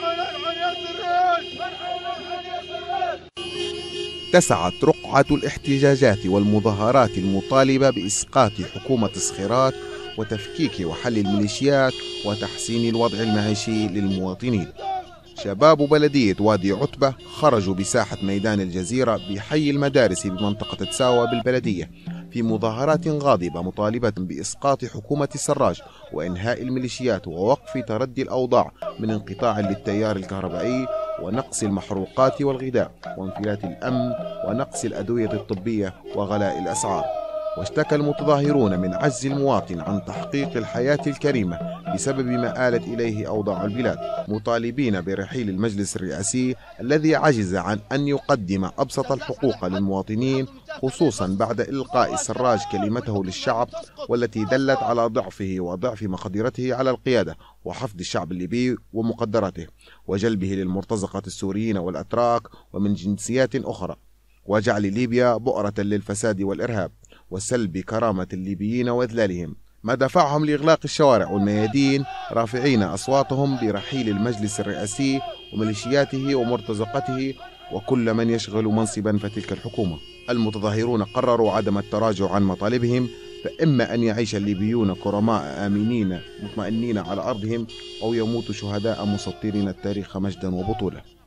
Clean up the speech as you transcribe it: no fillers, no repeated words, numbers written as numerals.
اتسعت رقعة الاحتجاجات والمظاهرات المطالبة بإسقاط حكومة الصخيرات وتفكيك وحل الميليشيات وتحسين الوضع المعيشي للمواطنين. شباب بلدية وادي عتبة خرجوا بساحة ميدان الجزيرة بحي المدارس بمنطقة تساوى بالبلدية في مظاهرات غاضبة مطالبة بإسقاط حكومة السراج وإنهاء الميليشيات ووقف تردي الأوضاع من انقطاع للتيار الكهربائي ونقص المحروقات والغذاء وانفلات الأمن ونقص الأدوية الطبية وغلاء الأسعار. واشتكى المتظاهرون من عجز المواطن عن تحقيق الحياة الكريمة بسبب ما آلت إليه أوضاع البلاد، مطالبين برحيل المجلس الرئاسي الذي عجز عن أن يقدم أبسط الحقوق للمواطنين، خصوصا بعد إلقاء السراج كلمته للشعب والتي دلت على ضعفه وضعف مقدرته على القيادة وحفظ الشعب الليبي ومقدراته وجلبه للمرتزقة السوريين والأتراك ومن جنسيات أخرى، وجعل ليبيا بؤرة للفساد والإرهاب وسلب كرامة الليبيين وإذلالهم، ما دفعهم لإغلاق الشوارع والميادين رافعين أصواتهم برحيل المجلس الرئاسي وميليشياته ومرتزقته وكل من يشغل منصبا في تلك الحكومة. المتظاهرون قرروا عدم التراجع عن مطالبهم، فإما أن يعيش الليبيون كرماء آمنين مطمئنين على أرضهم، أو يموتوا شهداء مسطرين التاريخ مجدا وبطولة.